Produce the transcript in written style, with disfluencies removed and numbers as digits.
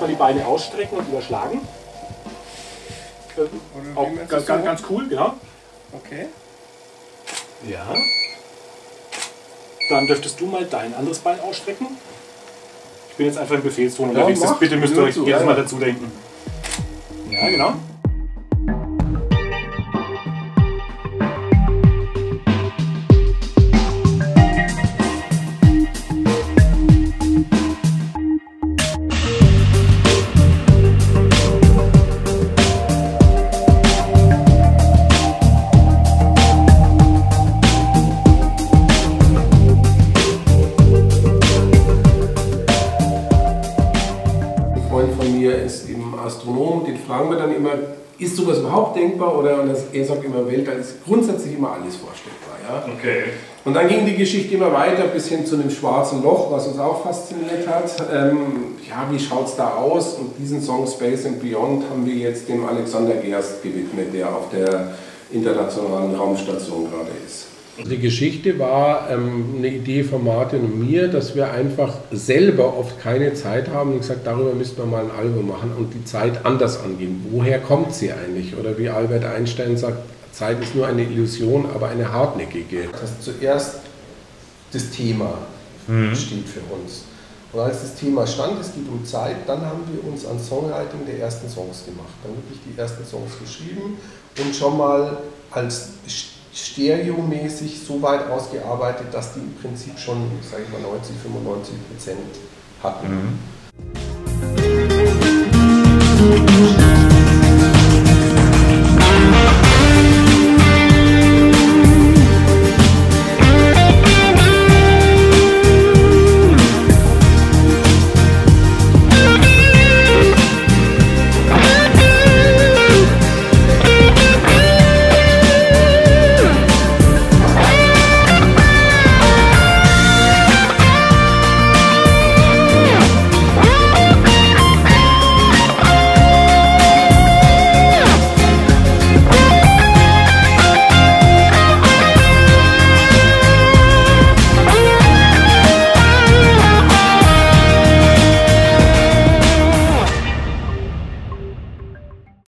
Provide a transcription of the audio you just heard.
erstmal die Beine ausstrecken und überschlagen. Auch ganz cool, genau. Okay. Ja. Dann dürftest du mal dein anderes Bein ausstrecken. Ich bin jetzt einfach im Befehlston unterwegs, bitte müsst ihr euch jedes Mal dazu denken. Ja, genau. Astronom, den fragen wir dann immer, ist sowas überhaupt denkbar? Oder er sagt immer, Weltall ist grundsätzlich immer alles vorstellbar. Ja? Okay. Und dann ging die Geschichte immer weiter bis hin zu einem schwarzen Loch, was uns auch fasziniert hat. Ja, wie schaut es da aus? Und diesen Song Space and Beyond haben wir jetzt dem Alexander Gerst gewidmet, der auf der internationalen Raumstation gerade ist. Die Geschichte war eine Idee von Martin und mir, dass wir einfach selber oft keine Zeit haben und gesagt, darüber müssten wir mal ein Album machen und die Zeit anders angehen. Woher kommt sie eigentlich? Oder wie Albert Einstein sagt, Zeit ist nur eine Illusion, aber eine hartnäckige. Das zuerst das Thema steht für uns. Und als das Thema stand, es geht um Zeit, dann haben wir uns an Songwriting der ersten Songs gemacht. Dann wirklich die ersten Songs geschrieben und schon mal als stereomäßig so weit ausgearbeitet, dass die im Prinzip schon, sage ich mal, 90–95% hatten.